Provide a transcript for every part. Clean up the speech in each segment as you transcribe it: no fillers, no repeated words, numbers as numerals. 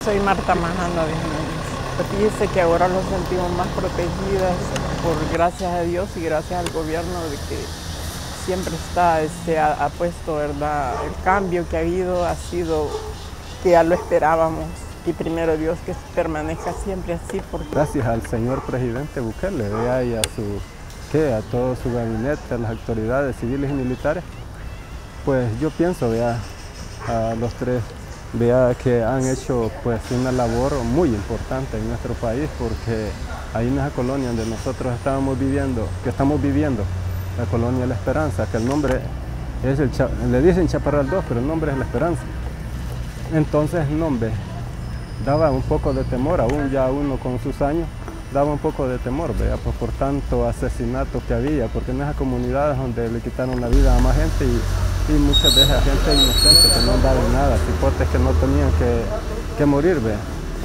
Soy Marta Majano de Jiménez. Fíjese que ahora nos sentimos más protegidas por gracias a Dios y gracias al gobierno de que siempre ha puesto, ¿verdad? El cambio que ha habido ha sido que ya lo esperábamos y primero Dios que permanezca siempre así. Gracias al señor presidente Bukele, vea, y a todo su gabinete, a las autoridades civiles y militares, pues yo pienso, vea, a los tres, vea, que han hecho pues una labor muy importante en nuestro país, porque ahí en esa colonia donde nosotros estamos viviendo, la colonia La Esperanza, que el nombre es le dicen Chaparral 2, pero el nombre es La Esperanza. Entonces el nombre daba un poco de temor, aún ya uno con sus años, daba un poco de temor, vea, pues por tanto asesinato que había, porque en esas comunidades donde le quitaron la vida a más gente y muchas veces a gente inocente que no andaba en nada, cipotes que no tenían que morir, vea.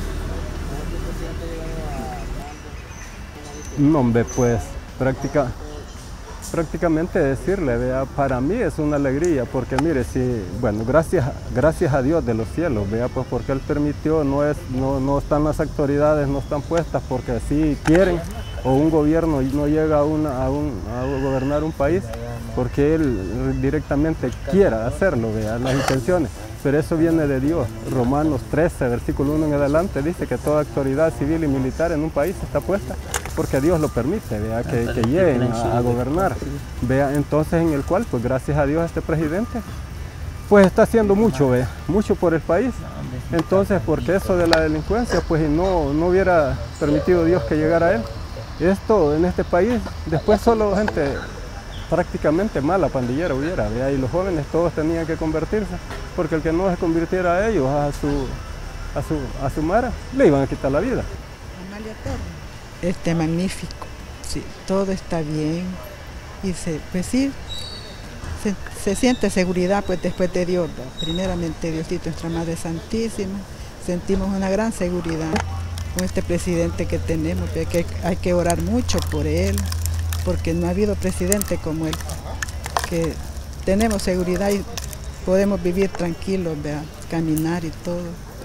No, hombre, pues prácticamente decirle, vea, para mí es una alegría, porque mire, bueno, gracias a Dios de los cielos, vea, pues porque Él permitió, no están las autoridades, no están puestas porque así quieren, o un gobierno no llega a gobernar un país porque Él directamente quiera hacerlo, vea, las intenciones, pero eso viene de Dios. Romanos 13, versículo 1 en adelante, dice que toda autoridad civil y militar en un país está puesta porque Dios lo permite, vea, que lleguen a gobernar, vea, entonces en el cual, pues gracias a Dios este presidente, pues está haciendo mucho, vea, mucho por el país, entonces porque eso de la delincuencia, pues no hubiera permitido Dios que llegara a él, esto en este país, después solo gente prácticamente mala, pandillera hubiera, vea, y los jóvenes todos tenían que convertirse, porque el que no se convirtiera a ellos, a su mara, le iban a quitar la vida. Magnífico, sí, todo está bien y pues sí, se siente seguridad pues después de Dios, ¿no? Primeramente Diosito, nuestra Madre Santísima, sentimos una gran seguridad con este presidente que tenemos, que hay que orar mucho por él, porque no ha habido presidente como él, que tenemos seguridad y podemos vivir tranquilos, ¿verdad? Caminar y todo.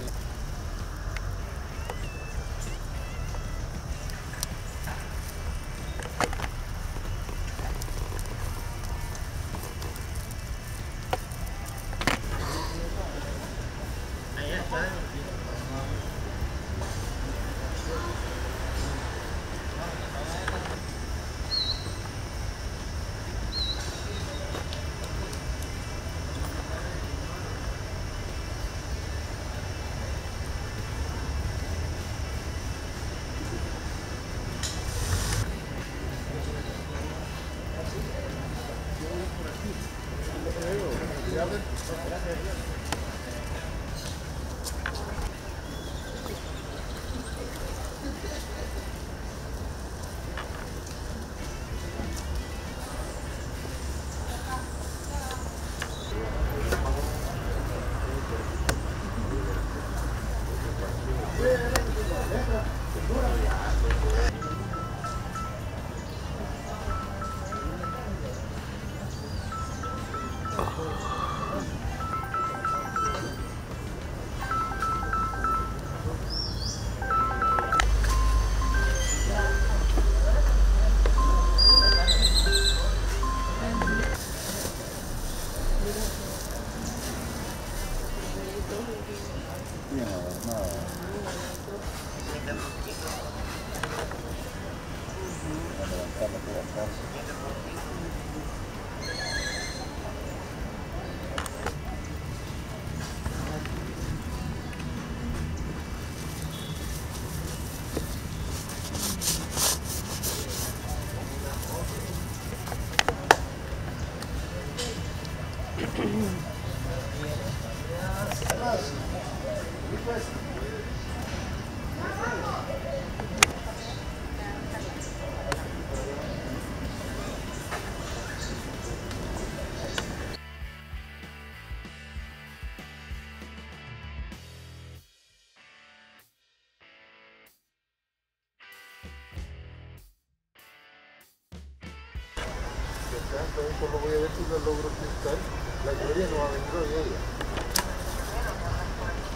Solo voy a ver si lo logro pintar. La gloria no va a venir hoy ella.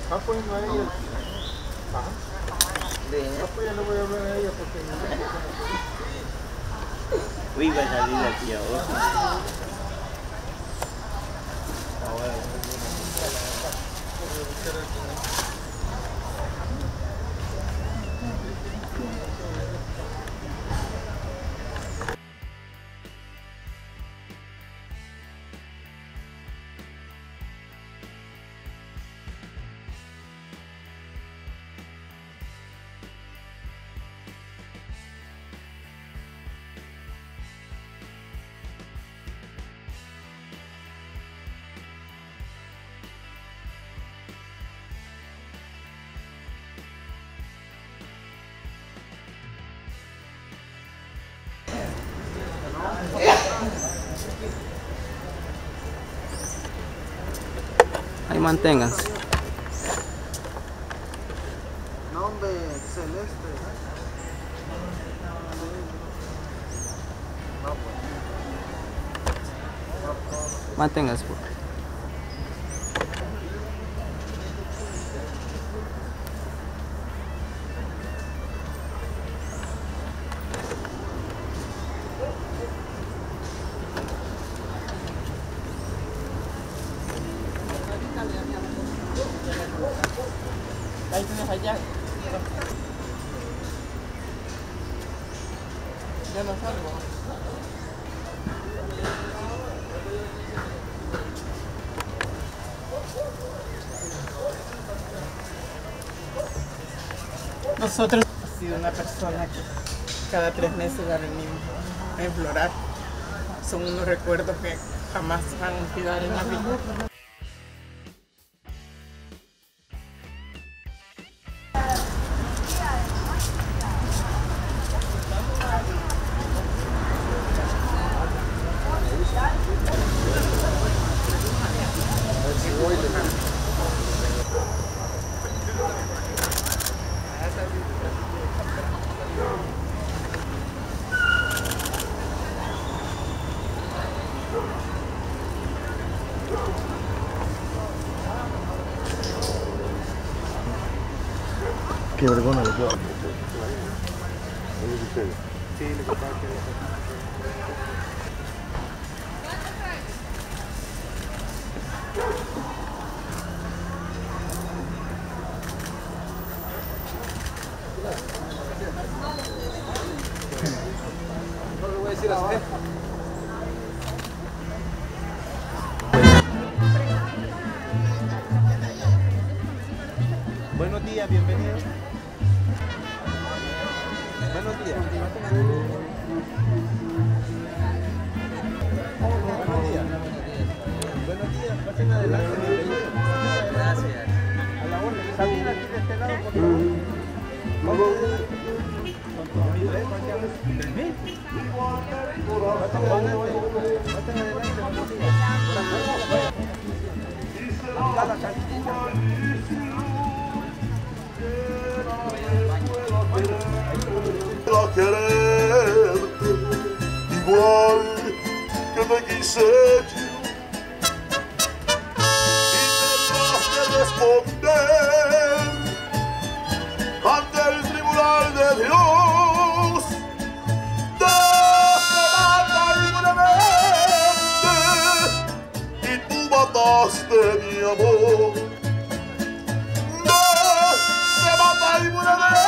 Ah, pues no a ella. Ajá. Ah, pues ya le voy a hablar a ella porque no me Uy, va a salir aquí ahora. Ahí manténganse. Nombre celeste. Manténganse. Por favor. Ahí tienes allá. Ya no salgo. Nosotros hemos sido una persona que cada 3 meses la venimos a implorar. Son unos recuerdos que jamás van a olvidar en la vida. Qué vergüenza le puedo. No le voy a decir a usted. Buenos días, bienvenidos. Buenos días. Buenos días. Buenos días, pasen adelante, bienvenidos. Gracias. A la orden. Sabina, aquí de este lado, por favor. Con tu amigo, ¿Permís? Pasen adelante, buenos días. Acá la canilla. A quererte igual que te quise yo y tendrás que responder ante el tribunal de Dios de que mata libremente y tú mataste mi amor. No se mata libremente.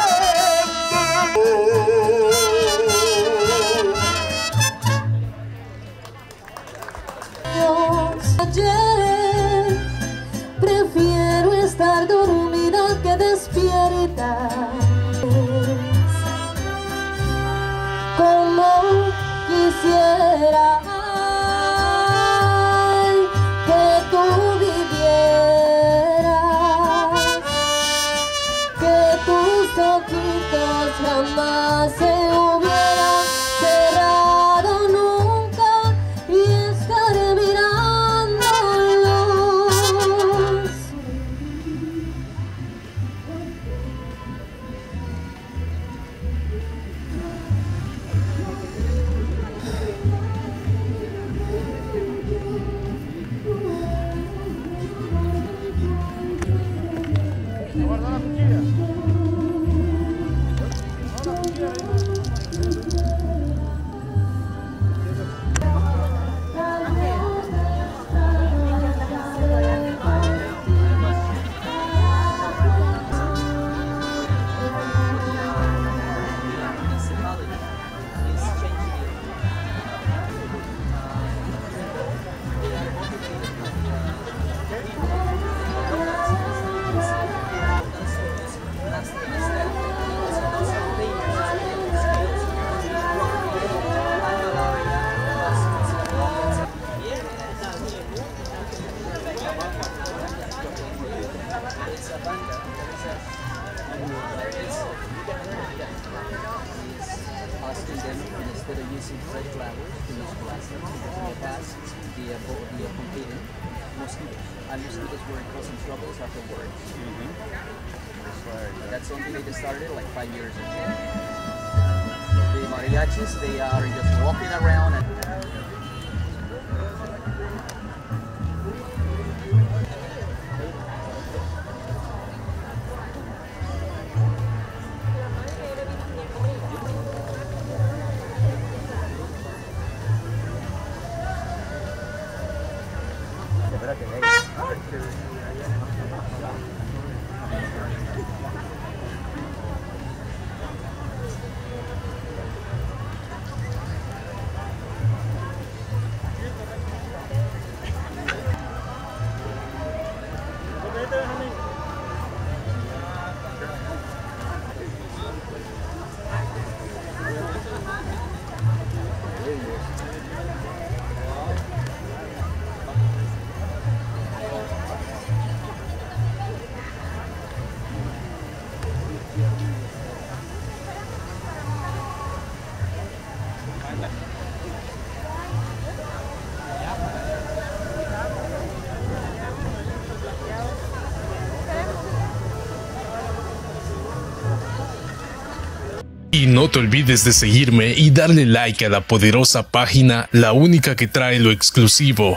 Ayer prefiero estar dormida que despierta, como quisiera que tú vivieras, que tus ojitos jamás se hubieran cerrado nunca y estaré mirándolos. see fresh flowers in each blossom because in the past, the competing mosquitoes. And mosquitoes were causing troubles afterwards. That's something they started like 5 years ago. The mariachis, they are just walking around and Y no te olvides de seguirme y darle like a la poderosa página, la única que trae lo exclusivo.